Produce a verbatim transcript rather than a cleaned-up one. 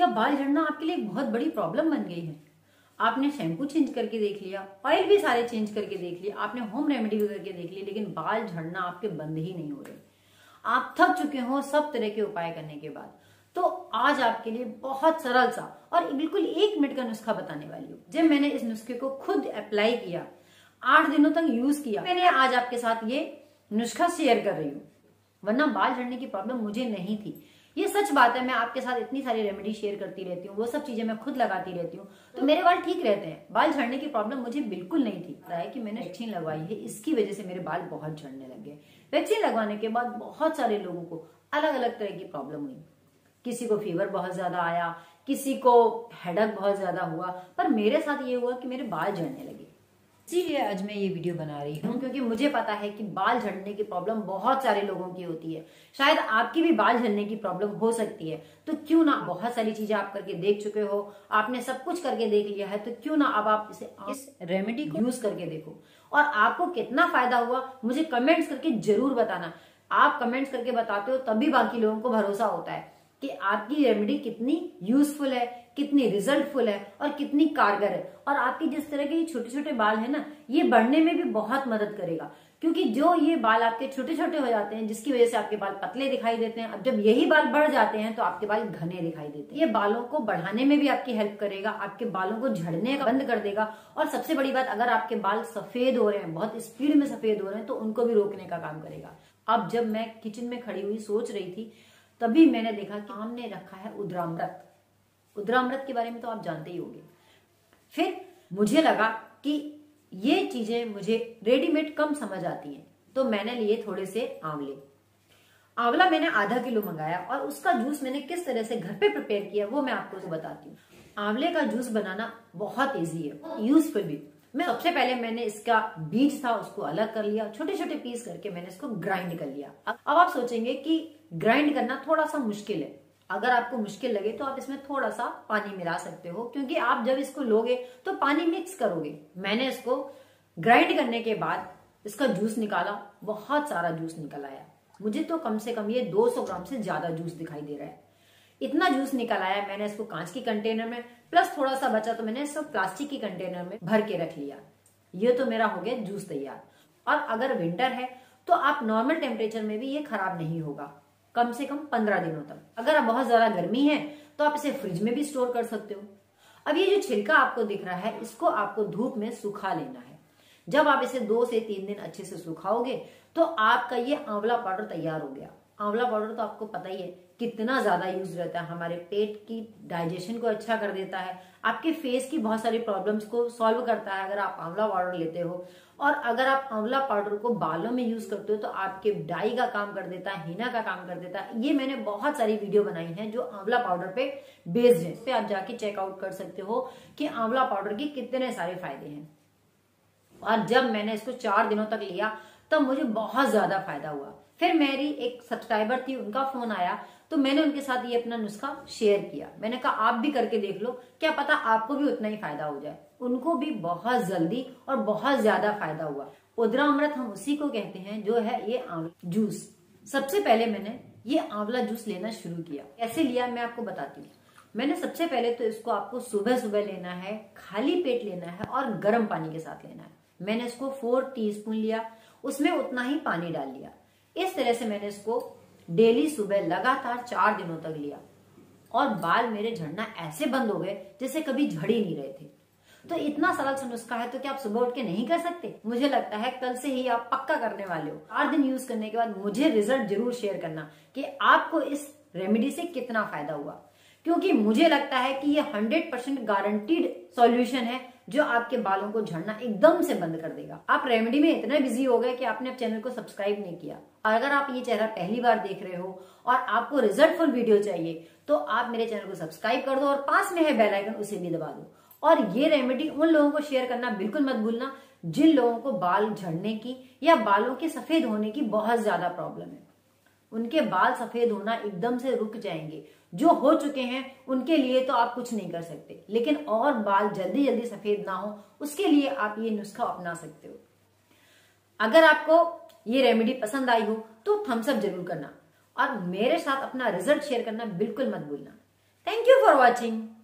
अब बाल झड़ना आपके लिए एक बहुत बड़ी प्रॉब्लम बन गई है। आपने शैम्पू चेंज करके देख लिया, ऑयल भी सारे चेंज करके देख लिया, आपने होम रेमेडी भी करके देख ली, लेकिन बाल झड़ना आपके बंद ही नहीं हो रहे। आप थक चुके हो सब तरह के उपाय करने के बाद। तो आज आपके लिए बहुत सरल सा और बिल्कुल एक मिनट का नुस्खा बताने वाली हूँ। जब मैंने इस नुस्खे को खुद अप्लाई किया, आठ दिनों तक यूज किया, मैंने आज आपके साथ ये नुस्खा शेयर कर रही हूँ। वरना बाल झड़ने की प्रॉब्लम मुझे नहीं थी, ये सच बात है। मैं आपके साथ इतनी सारी रेमेडी शेयर करती रहती हूँ, वो सब चीजें मैं खुद लगाती रहती हूँ, तो मेरे बाल ठीक रहते हैं। बाल झड़ने की प्रॉब्लम मुझे बिल्कुल नहीं थी। है कि मैंने वैक्सीन लगवाई है, इसकी वजह से मेरे बाल बहुत झड़ने लगे। वैक्सीन लगवाने के बाद बहुत सारे लोगों को अलग अलग तरह की प्रॉब्लम हुई। किसी को फीवर बहुत ज्यादा आया, किसी को हेडेक बहुत ज्यादा हुआ, पर मेरे साथ ये हुआ कि मेरे बाल झड़ने लगे। इसीलिए आज मैं ये वीडियो बना रही हूँ, क्योंकि मुझे पता है कि बाल झड़ने की प्रॉब्लम बहुत सारे लोगों की होती है। शायद आपकी भी बाल झड़ने की प्रॉब्लम हो सकती है, तो क्यों ना, बहुत सारी चीजें आप करके देख चुके हो, आपने सब कुछ करके देख लिया है, तो क्यों ना अब आप इसे इस रेमेडी को यूज करके देखो और आपको कितना फायदा हुआ मुझे कमेंट्स करके जरूर बताना। आप कमेंट्स करके बताते हो तभी बाकी लोगों को भरोसा होता है कि आपकी रेमेडी कितनी यूजफुल है, कितनी रिजल्टफुल है और कितनी कारगर है। और आपकी जिस तरह के छोटे छोटे बाल है ना, ये बढ़ने में भी बहुत मदद करेगा, क्योंकि जो ये बाल आपके छोटे छोटे हो जाते हैं, जिसकी वजह से आपके बाल पतले दिखाई देते हैं, अब जब यही बाल बढ़ जाते हैं तो आपके बाल घने दिखाई देते हैं। ये बालों को बढ़ाने में भी आपकी हेल्प करेगा, आपके बालों को झड़ने का बंद कर देगा। और सबसे बड़ी बात, अगर आपके बाल सफेद हो रहे हैं, बहुत स्पीड में सफेद हो रहे हैं, तो उनको भी रोकने का काम करेगा। अब जब मैं किचन में खड़ी हुई सोच रही थी, तभी मैंने देखा कि हमने रखा है उद्रामृत। उद्रामृत के बारे में तो आप जानते ही होंगे। फिर मुझे लगा कि ये चीजें मुझे रेडीमेड कम समझ आती हैं, तो मैंने लिए थोड़े से आंवले। आंवला मैंने आधा किलो मंगाया और उसका जूस मैंने किस तरह से घर पे प्रिपेयर किया वो मैं आपको बताती हूँ। आंवले का जूस बनाना बहुत इजी है, यूजफुल भी। मैं सबसे पहले मैंने इसका बीज था उसको अलग कर लिया, छोटे छोटे पीस करके मैंने इसको ग्राइंड कर लिया। अब आप सोचेंगे कि ग्राइंड करना थोड़ा सा मुश्किल है। अगर आपको मुश्किल लगे तो आप इसमें थोड़ा सा पानी मिला सकते हो, क्योंकि आप जब इसको लोगे तो पानी मिक्स करोगे। मैंने इसको ग्राइंड करने के बाद इसका जूस निकाला, बहुत सारा जूस निकल आया। मुझे तो कम से कम ये दो सौ ग्राम से ज्यादा जूस दिखाई दे रहा है। इतना जूस निकल आया। मैंने इसको कांच की कंटेनर में, प्लस थोड़ा सा बचा तो मैंने इसको प्लास्टिक की कंटेनर में भर के रख लिया। ये तो मेरा हो गया जूस तैयार। और अगर विंटर है तो आप नॉर्मल टेम्परेचर में भी ये खराब नहीं होगा, कम से कम पंद्रह दिनों तक। अगर आप बहुत ज्यादा गर्मी है तो आप इसे फ्रिज में भी स्टोर कर सकते हो। अब ये जो छिलका आपको दिख रहा है, इसको आपको धूप में सुखा लेना है। जब आप इसे दो से तीन दिन अच्छे से सुखाओगे तो आपका ये आंवला पाउडर तैयार हो गया। आंवला पाउडर तो आपको पता ही है कितना ज्यादा यूज रहता है, हमारे पेट की डाइजेशन को अच्छा कर देता है, आपके फेस की बहुत सारी प्रॉब्लम्स को सॉल्व करता है अगर आप आंवला पाउडर लेते हो। और अगर आप आंवला पाउडर को बालों में यूज करते हो तो आपके डाई का काम कर देता है, हीना का काम कर देता है। ये मैंने बहुत सारी वीडियो बनाई हैं जो आंवला पाउडर पे बेस्ड है, पे आप जाके चेकआउट कर सकते हो कि आंवला पाउडर के कितने सारे फायदे हैं। और जब मैंने इसको चार दिनों तक लिया तब मुझे बहुत ज्यादा फायदा हुआ। फिर मेरी एक सब्सक्राइबर थी, उनका फोन आया तो मैंने उनके साथ ये अपना नुस्खा शेयर किया। मैंने कहा आप भी करके देख लो, क्या पता आपको भी उतना ही फायदा हो जाए। उनको भी बहुत जल्दी और बहुत ज्यादा फायदा हुआ। उद्रामृत हम उसी को कहते हैं जो है ये आंवला जूस। सबसे पहले मैंने ये आंवला जूस लेना शुरू किया। कैसे लिया मैं आपको बताती हूँ। मैंने सबसे पहले तो इसको आपको सुबह सुबह लेना है, खाली पेट लेना है और गर्म पानी के साथ लेना है। मैंने इसको फोर टी स्पून लिया, उसमें उतना ही पानी डाल लिया। इस तरह से मैंने इसको डेली सुबह लगातार चार दिनों तक लिया और बाल मेरे झड़ना ऐसे बंद हो गए जैसे कभी झड़ ही नहीं रहे थे। तो इतना सरल सा नुस्खा है, तो क्या आप सुबह उठ के नहीं कर सकते? मुझे लगता है कल से ही आप पक्का करने वाले हो। आठ दिन यूज करने के बाद मुझे रिजल्ट जरूर शेयर करना कि आपको इस रेमेडी से कितना फायदा हुआ, क्योंकि मुझे लगता है कि ये हंड्रेड परसेंट गारंटीड सॉल्यूशन है जो आपके बालों को झड़ना एकदम से बंद कर देगा। आप रेमेडी में इतने बिजी हो गए कि आपने चैनल को सब्सक्राइब नहीं किया। और अगर आप ये चेहरा पहली बार देख रहे हो और आपको रिजल्टफुल वीडियो चाहिए तो आप मेरे चैनल को सब्सक्राइब कर दो और पास में है बेल आइकन, उसे भी दबा दो। और ये रेमेडी उन लोगों को शेयर करना बिल्कुल मत भूलना जिन लोगों को बाल झड़ने की या बालों के सफेद होने की बहुत ज्यादा प्रॉब्लम है। उनके बाल सफेद होना एकदम से रुक जाएंगे। जो हो चुके हैं उनके लिए तो आप कुछ नहीं कर सकते, लेकिन और बाल जल्दी जल्दी सफेद ना हो उसके लिए आप ये नुस्खा अपना सकते हो। अगर आपको ये रेमेडी पसंद आई हो तो थम्स अप जरूर करना और मेरे साथ अपना रिजल्ट शेयर करना बिल्कुल मत भूलना। Thank thank you for watching.